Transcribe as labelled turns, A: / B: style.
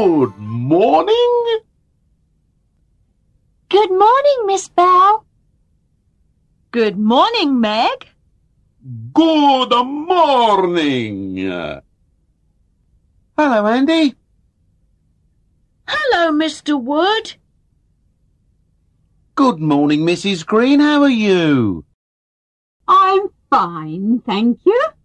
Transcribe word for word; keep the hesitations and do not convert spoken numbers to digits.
A: Good morning.
B: Good morning, Miss Bell.
C: Good morning, Meg.
A: Good morning. Hello, Andy.
C: Hello, Mister Wood.
A: Good morning, Missus Green. How are you?
D: I'm fine, thank you.